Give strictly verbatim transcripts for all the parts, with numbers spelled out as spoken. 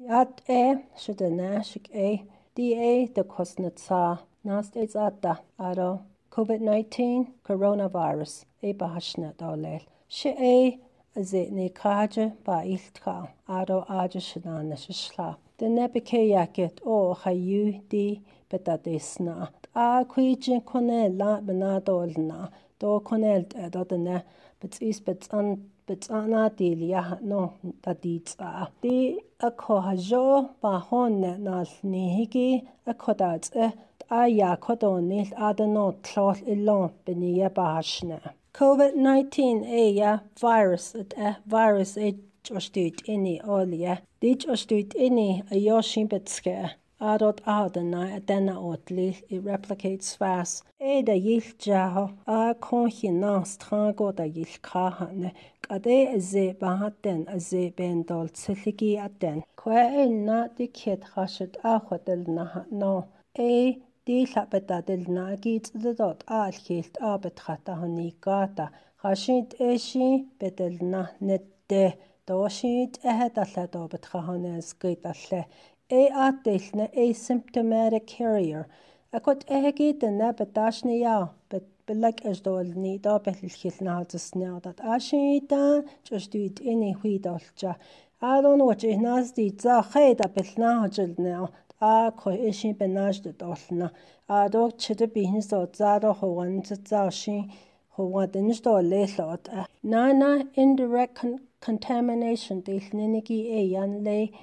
At e shudana shik e di e the kosnatsa nast is ata aro COVID nineteen coronavirus e bahashna dolel. She e azit ni kaja ba iltka aro aja shadana shishla. The nebike yaket o hayu di betadisna. A kwijin konel la benadolna do konel dodana but is but an but anadilia no dadits a. Di a kohajo ba honne nal nihigi a kodats e a ya kodonil adano tlol ilon benia bahashna. COVID nineteen e ya virus at a virus e jostut ini olia. Di jostut ini a yoshin betske. Adot adana adena otli it replicates fast. E da yil jaho a konhi nas trango da yil kahane. Kade ze bahaten a ze bendol tsiligi aten. Kwe e na di kid hashit a hotel na no. E di lapetadil na git the dot al hilt a betrata honi gata. Hashit e shi bedel na net de. Doshit e hedale do betrahanes gitalle. E atilne asymptomatic carrier. Akot ehegi de nebedashni ya, but beleg is dolni da betlchil na to snell that ashita just do it any huidolja. I don't know what you nasty za heda betna hajil now. A ko ishi benaj de dolna. A dog chide beans do zaro ho one to zashi ho what in store leslot. Nana indirect con contamination de ninigi e yan lay.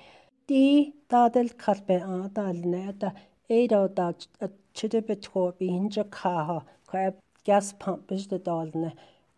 Di dadel karpe a dalne da edo da chide betro behinja kaha kwa gas pump is the dalne.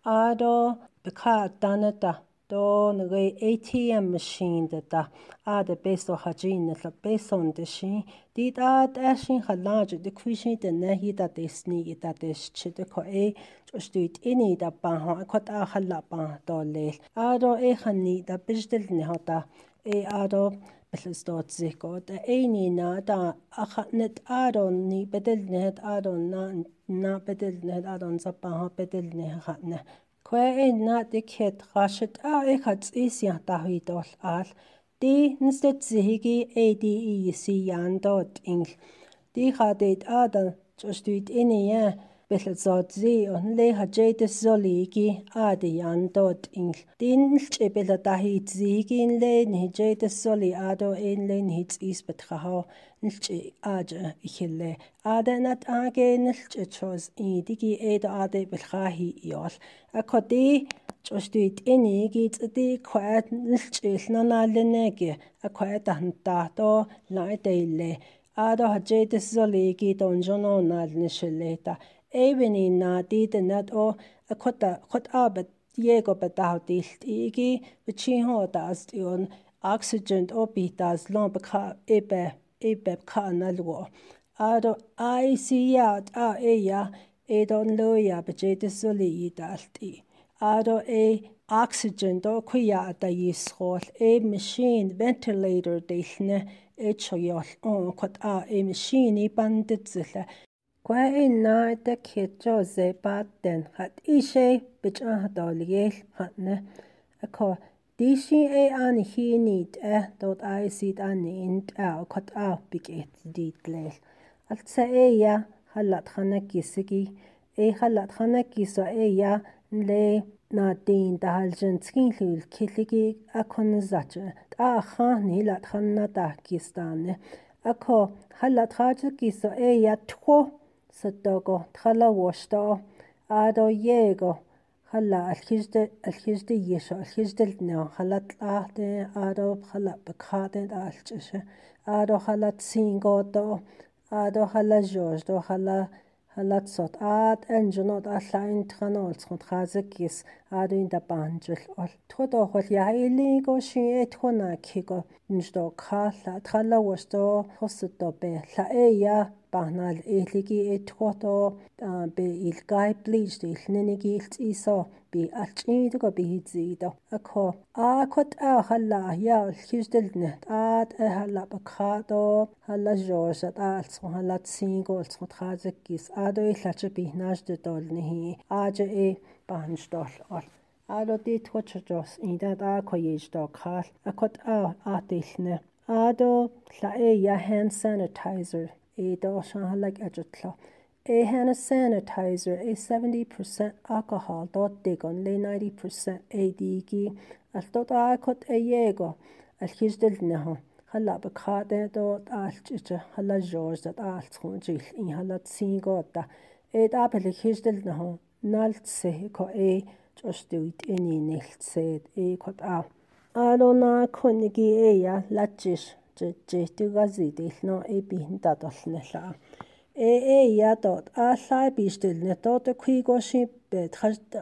Ado beka dana da do nge A T M machine da da a de beso hajin la beson de shi di da dashin halaj de kwishin de nehi da desni da des chide ko e justut ini da ba ko ta hala ba dole ado e khani da bijdel ne hata e ado Belstort sich Gott, der eine na da ach net Adon ni bedel net Adon na na bedel net Adon sabah bedel ne hatne. Kwe e na de ket rashet a e hat is ja da hidol al. Di nstet zihigi e di i si yan dot ing. Di hat et Adon justut ini ja. Bethel zot zi on le ha jade zoligi a de yan dot ing. Din lche bela dahi zigin le ni jade zoli ado en le ni is betraho lche aja ichille. Ade nat age nlche chos i digi edo ade belchahi iol. A kodi chostuit ini git di kwat lche nana lenege a kwat hanta do la de Ado ha jade zoligi don jono nal nisheleta. Even na di de net o a kota kot abet Diego betaudilt igi bechiho das on oxygen obitas lombeka ebe ebe kanalwo. Ado I see ya a eya e don loya bejete soli idalti. Ado e oxygen do kuya da yisrol e machine ventilator dilne e choyol on kot a e machine i banditzle. Kwa e na de kitjo ze baden hat ishe bich a doliel hatne. Ako dishi e an hi nid e dot I sit an int a kot a biget ditlel. Altse e ya halat hana kisigi e halat hana kiso e ya le na din da haljentskin lul kiligi akon zache. A khan hilat hana da kistane. Ako halat haja kiso e ya tro Satogo, Thala washto, Ado Yego, Hala alhizde alhizde yesho, alhizdel no, Halat ahde, Ado Halat bakade alchishe, Ado Halat singodo, Ado Hala jojdo, Hala Halat sot, Ad enjonot allain tranols, Razekis, Ado in the banjil, or Todo what Yaili go she et hona kigo, Njo Kala, Thala washto, Hosato be, La eya. Bahnal ehligi et koto be il gai bleached il ninigi il iso be alchido go be hizido ako a kot a halla ya hisdelne ad a halla bakado halla josh at als halla single tot hazekis ado ilache be najde dolni aje e bahnstol or ado dit hochos ida da koyej do kal akot a atilne Ado la e ya hand sanitizer e do shan halag ajutlo. E hand sanitizer e seventy percent alcohol dot digon le ninety percent e digi al dot a kot e yego al hizdel neho. Halla bekade dot alchiche halla George dat alchungil in halla tsingota e apel hizdel neho naltse ko e just do it any niltse e kot a. Alona kunigi eya lachis je je tugazidil no e binda dolnella. E eya dot a llai bistil ne dot y cwigo si bed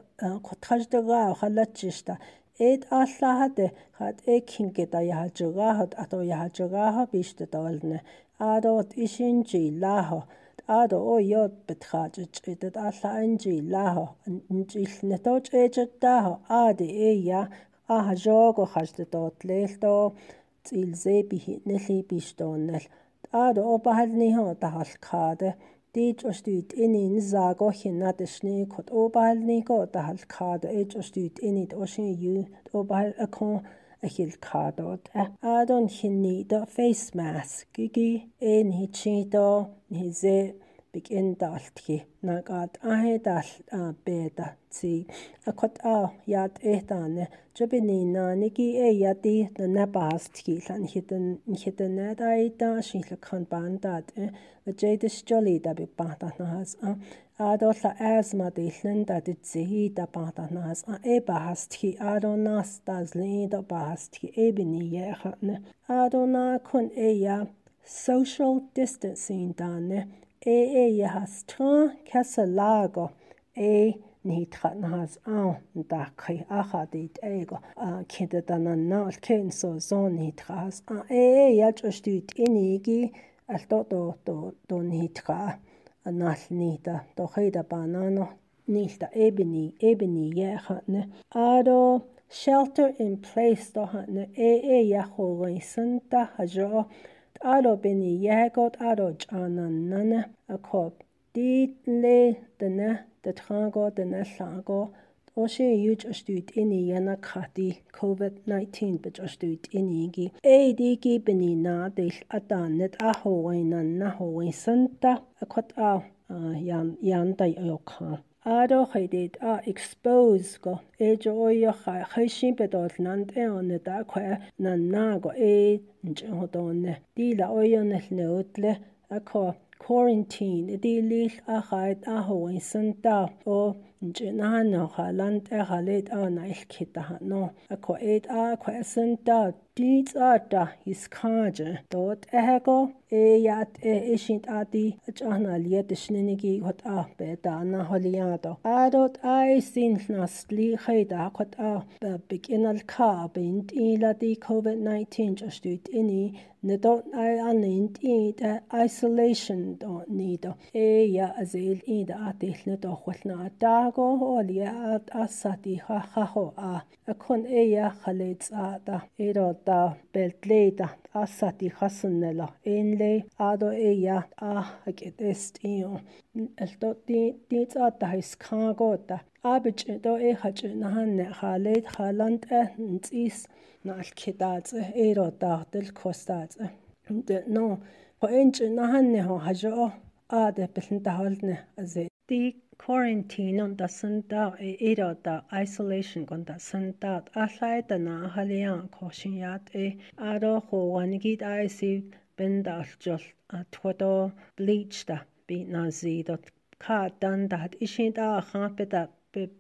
chajda ga halachista. Ed a llahade had e kingeda ya hajugahod ato ya hajugaho bista dolne. A dot isin ji laho. A do o yod betchajit edet a llain ji laho. Njil ne dot ejit daho a de eya a hajogo hajda dot leil do til zebi nelli bistonel. A do o bahal niho da halkade. Dit os dyt inin zago hinna de sne kot o bahal nigo da halkade. Et os dyt init osin ju o bahal akon a hilkadot. A don hinni da face mask gigi en hichito ni ze big indaltki nagad ahe dal a beda ti a kot a yad etane jobinina nigi e yadi na nabastki lan hidden hidden net ai da shila kan bandat a jadis jolly da big bata nas a a do la asma de lenda de zi da bata nas a e bahastki a do nas das le da bahastki e bini ye khatne a do na kun e ya social distancing dane e e ya has tron casalago e ni tran has an da kai aha dit ego a kida dana na ken so zon ni tras a e e ya justut inigi al do do do do ni tra anal ni da do heida banano ni da ebini ebini ye hatne ado shelter in place do hatne e e ya ho santa hajo ado bini yegot ado jana nana a kop di le dana the trango dana sango o she you just do it ini yana khati covid nineteen but just do it inigi e digi bini na de adan net a ho wina na ho win santa a kot a yan yan dai okha ado khidit a expose go e jo yo kha khishin bedol nand e on da kwa na na go e nhodon di la oyon le otle a ko quarantine di li a khaid a ho in santa o njina no haland e halet a na ilkhita no a ko e a kwa santa di tsata his kaje dot e go e yat e ishint adi jana liet shnenigi hot a beta na holiado adot ai sin nasli khaida kot a beginal ka bint ila di covid nineteen just ut ini ne dot ai anint i the isolation do nido e ya azil i da atil ne do khulna dago holia at asati ha ha ho a akon e ya khalet ada ero da beltleda asati khasnela enle ado e ya a haket est io el do di di tsata his kagota abich do e hach na hanne khalet khalant e ntis na alkidat ero da del kostat de no po ench na hanne ho hajo a de belta halne aze di quarantine on da santa e ero da isolation kon da santa a da na halian ko shinyat e aro ho wanigit I see benda jol a twodo bleach da bi na zi dot ka dan da ishin da khan beda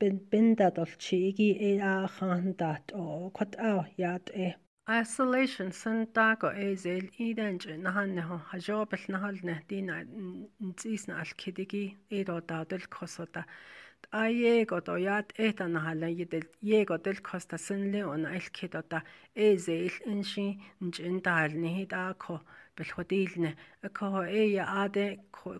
benda dol chigi e a khan dat o kot a yat e isolation santa go e zel idan na han ne ha jobel na hal ne dina ntis na al kidigi e ro da del kosota aye go do yat e ta na hal yedel ye go del kosta sinle on al kidota e zel inshi njin dal ne da ko bel khodil ne ko e ya ade ko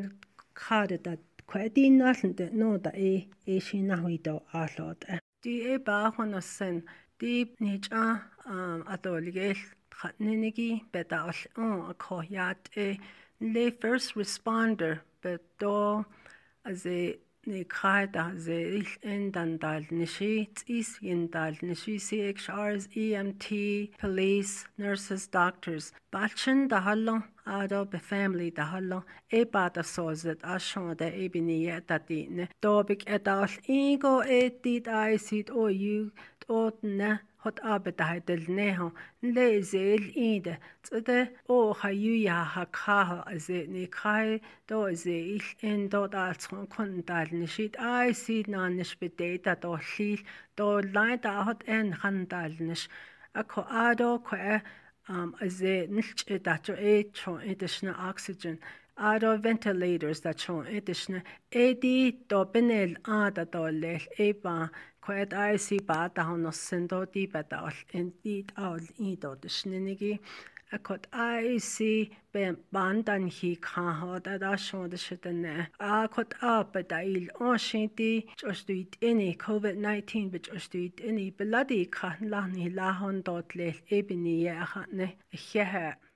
khade da ko din nalde no da e e shi na hui do a lot di e ba hono sen di ni cha adoligel khatnenigi beta on ko yat e le first responder beto as a ni kaida ze in dandal nishi is in dal nishi C H Rs, E M T, police, nurses, doctors. Balchin da hallon ado be family da hallon e bada sozet ashon da e bini da dine. Dobik edal ego e dit I sit o you o ne hot abeda del neho le zel ide tsde o hayu ya hakha ze ni khai do ze il en do da tson kun dal ni shit I sit na nish bedeta do lil do leider hot en handal nish ako ado ko um ze nilch da cho e cho additional oxygen ado ventilators da cho additional edi do benel ada do lel e ba Quaid I see bad down no sendo di badal indeed all ido the shinigi. A cot I see ben bandan he can hold that I show the shit in there. I cot up at the il on shinty just do it any COVID nineteen, but just do it any bloody can lani lahon dot lel ebony ya hatne. Yeah.